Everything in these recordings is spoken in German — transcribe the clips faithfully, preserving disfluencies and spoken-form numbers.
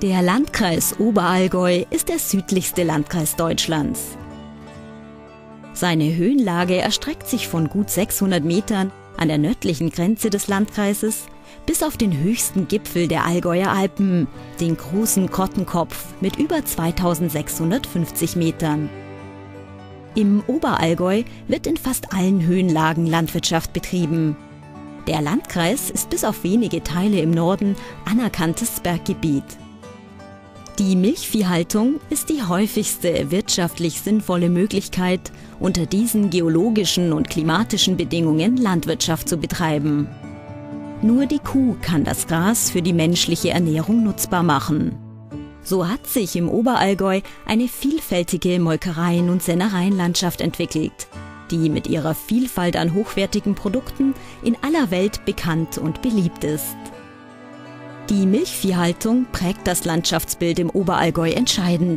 Der Landkreis Oberallgäu ist der südlichste Landkreis Deutschlands. Seine Höhenlage erstreckt sich von gut sechshundert Metern an der nördlichen Grenze des Landkreises bis auf den höchsten Gipfel der Allgäuer Alpen, den großen Kottenkopf mit über zweitausendsechshundertfünfzig Metern. Im Oberallgäu wird in fast allen Höhenlagen Landwirtschaft betrieben. Der Landkreis ist bis auf wenige Teile im Norden anerkanntes Berggebiet. Die Milchviehhaltung ist die häufigste wirtschaftlich sinnvolle Möglichkeit, unter diesen geologischen und klimatischen Bedingungen Landwirtschaft zu betreiben. Nur die Kuh kann das Gras für die menschliche Ernährung nutzbar machen. So hat sich im Oberallgäu eine vielfältige Molkereien- und Sennereienlandschaft entwickelt, die mit ihrer Vielfalt an hochwertigen Produkten in aller Welt bekannt und beliebt ist. Die Milchviehhaltung prägt das Landschaftsbild im Oberallgäu entscheidend.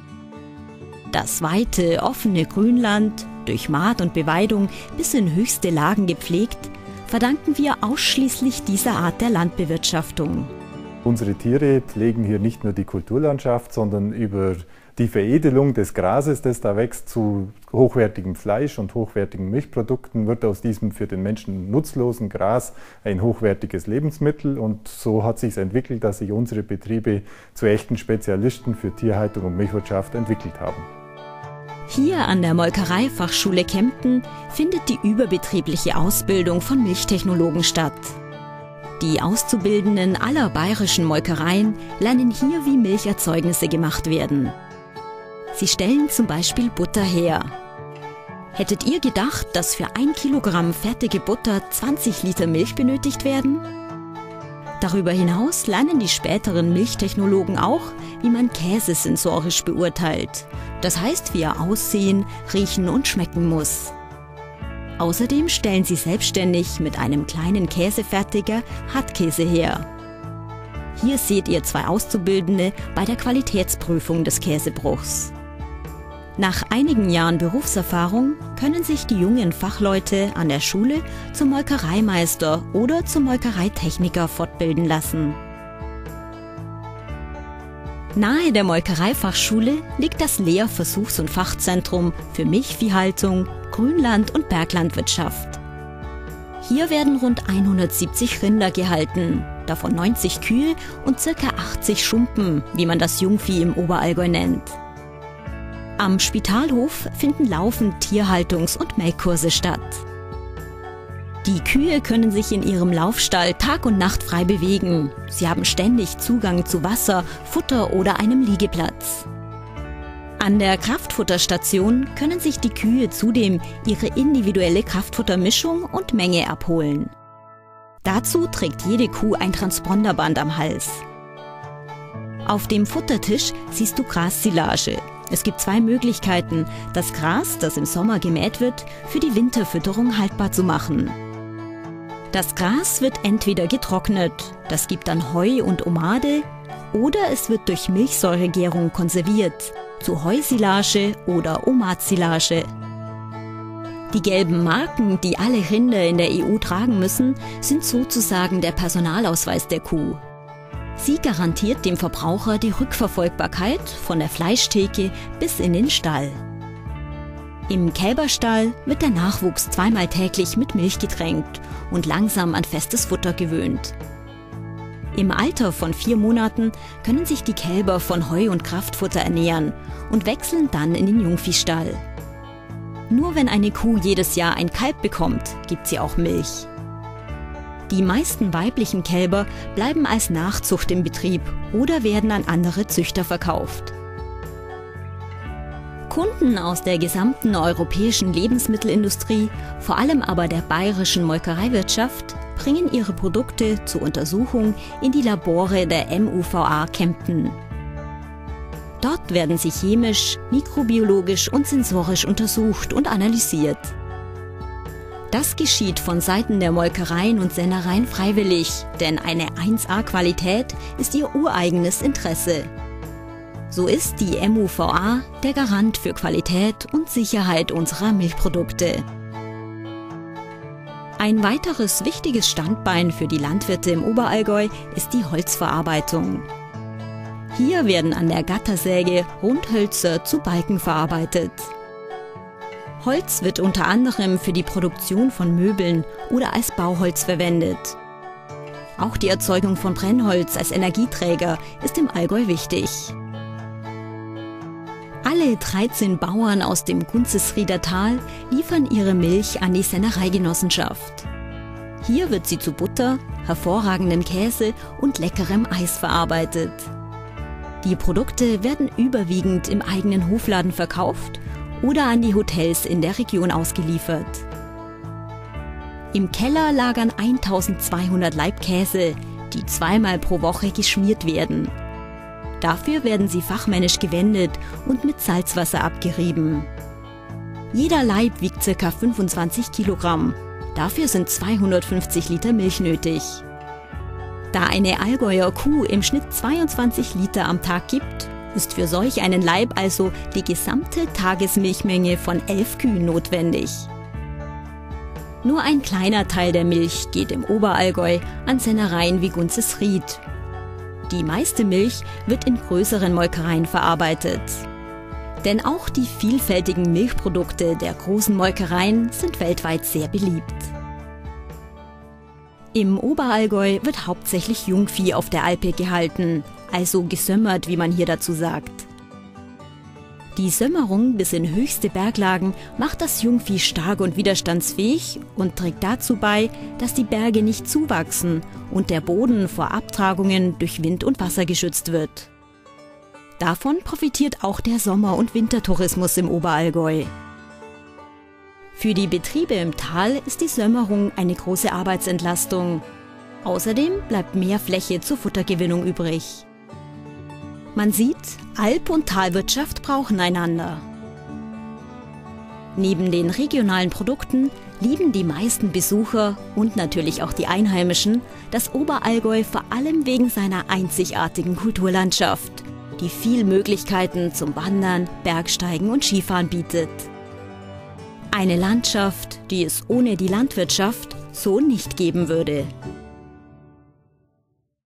Das weite, offene Grünland, durch Maat und Beweidung bis in höchste Lagen gepflegt, verdanken wir ausschließlich dieser Art der Landbewirtschaftung. Unsere Tiere pflegen hier nicht nur die Kulturlandschaft, sondern über die Veredelung des Grases, das da wächst, zu hochwertigem Fleisch und hochwertigen Milchprodukten, wird aus diesem für den Menschen nutzlosen Gras ein hochwertiges Lebensmittel. Und so hat sich entwickelt, dass sich unsere Betriebe zu echten Spezialisten für Tierhaltung und Milchwirtschaft entwickelt haben. Hier an der Molkereifachschule Kempten findet die überbetriebliche Ausbildung von Milchtechnologen statt. Die Auszubildenden aller bayerischen Molkereien lernen hier, wie Milcherzeugnisse gemacht werden. Sie stellen zum Beispiel Butter her. Hättet ihr gedacht, dass für ein Kilogramm fertige Butter zwanzig Liter Milch benötigt werden? Darüber hinaus lernen die späteren Milchtechnologen auch, wie man Käse sensorisch beurteilt. Das heißt, wie er aussehen, riechen und schmecken muss. Außerdem stellen sie selbstständig mit einem kleinen Käsefertiger Hartkäse her. Hier seht ihr zwei Auszubildende bei der Qualitätsprüfung des Käsebruchs. Nach einigen Jahren Berufserfahrung können sich die jungen Fachleute an der Schule zum Molkereimeister oder zum Molkereitechniker fortbilden lassen. Nahe der Molkereifachschule liegt das Lehr-Versuchs- und Fachzentrum für Milchviehhaltung, Grünland- und Berglandwirtschaft. Hier werden rund hundertsiebzig Rinder gehalten, davon neunzig Kühe und ca. achtzig Schumpen, wie man das Jungvieh im Oberallgäu nennt. Am Spitalhof finden laufend Tierhaltungs- und Melkkurse statt. Die Kühe können sich in ihrem Laufstall Tag und Nacht frei bewegen. Sie haben ständig Zugang zu Wasser, Futter oder einem Liegeplatz. An der Kraftfutterstation können sich die Kühe zudem ihre individuelle Kraftfuttermischung und Menge abholen. Dazu trägt jede Kuh ein Transponderband am Hals. Auf dem Futtertisch siehst du Grassilage. Es gibt zwei Möglichkeiten, das Gras, das im Sommer gemäht wird, für die Winterfütterung haltbar zu machen. Das Gras wird entweder getrocknet, das gibt dann Heu und Omade, oder es wird durch Milchsäuregärung konserviert, zu Heusilage oder Omadsilage. Die gelben Marken, die alle Rinder in der E U tragen müssen, sind sozusagen der Personalausweis der Kuh. Sie garantiert dem Verbraucher die Rückverfolgbarkeit von der Fleischtheke bis in den Stall. Im Kälberstall wird der Nachwuchs zweimal täglich mit Milch getränkt und langsam an festes Futter gewöhnt. Im Alter von vier Monaten können sich die Kälber von Heu und Kraftfutter ernähren und wechseln dann in den Jungviehstall. Nur wenn eine Kuh jedes Jahr ein Kalb bekommt, gibt sie auch Milch. Die meisten weiblichen Kälber bleiben als Nachzucht im Betrieb oder werden an andere Züchter verkauft. Kunden aus der gesamten europäischen Lebensmittelindustrie, vor allem aber der bayerischen Molkereiwirtschaft, bringen ihre Produkte zur Untersuchung in die Labore der M U V A Kempten. Dort werden sie chemisch, mikrobiologisch und sensorisch untersucht und analysiert. Das geschieht von Seiten der Molkereien und Sennereien freiwillig, denn eine eins A Qualität ist ihr ureigenes Interesse. So ist die M U V A der Garant für Qualität und Sicherheit unserer Milchprodukte. Ein weiteres wichtiges Standbein für die Landwirte im Oberallgäu ist die Holzverarbeitung. Hier werden an der Gattersäge Rundhölzer zu Balken verarbeitet. Holz wird unter anderem für die Produktion von Möbeln oder als Bauholz verwendet. Auch die Erzeugung von Brennholz als Energieträger ist im Allgäu wichtig. Alle dreizehn Bauern aus dem Gunzesrieder Tal liefern ihre Milch an die Sennereigenossenschaft. Hier wird sie zu Butter, hervorragendem Käse und leckerem Eis verarbeitet. Die Produkte werden überwiegend im eigenen Hofladen verkauft oder an die Hotels in der Region ausgeliefert. Im Keller lagern eintausendzweihundert Laib Käse, die zweimal pro Woche geschmiert werden. Dafür werden sie fachmännisch gewendet und mit Salzwasser abgerieben. Jeder Laib wiegt ca. fünfundzwanzig Kilogramm. Dafür sind zweihundertfünfzig Liter Milch nötig. Da eine Allgäuer Kuh im Schnitt zweiundzwanzig Liter am Tag gibt, ist für solch einen Laib also die gesamte Tagesmilchmenge von elf Kühen notwendig. Nur ein kleiner Teil der Milch geht im Oberallgäu an Sennereien wie Gunzesried. Die meiste Milch wird in größeren Molkereien verarbeitet. Denn auch die vielfältigen Milchprodukte der großen Molkereien sind weltweit sehr beliebt. Im Oberallgäu wird hauptsächlich Jungvieh auf der Alpe gehalten, also gesömmert, wie man hier dazu sagt. Die Sömmerung bis in höchste Berglagen macht das Jungvieh stark und widerstandsfähig und trägt dazu bei, dass die Berge nicht zuwachsen und der Boden vor Abtragungen durch Wind und Wasser geschützt wird. Davon profitiert auch der Sommer- und Wintertourismus im Oberallgäu. Für die Betriebe im Tal ist die Sömmerung eine große Arbeitsentlastung. Außerdem bleibt mehr Fläche zur Futtergewinnung übrig. Man sieht, Alp- und Talwirtschaft brauchen einander. Neben den regionalen Produkten lieben die meisten Besucher und natürlich auch die Einheimischen das Oberallgäu vor allem wegen seiner einzigartigen Kulturlandschaft, die viel Möglichkeiten zum Wandern, Bergsteigen und Skifahren bietet. Eine Landschaft, die es ohne die Landwirtschaft so nicht geben würde.